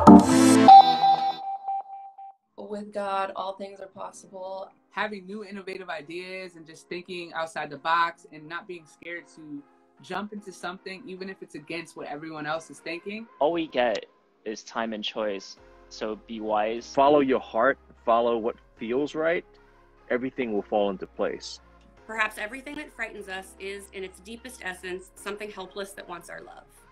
With God, all things are possible. Having new innovative ideas and just thinking outside the box and not being scared to jump into something, even if it's against what everyone else is thinking. All we get is time and choice, so be wise. Follow your heart, follow what feels right. Everything will fall into place. Perhaps everything that frightens us is, in its deepest essence, something helpless that wants our love.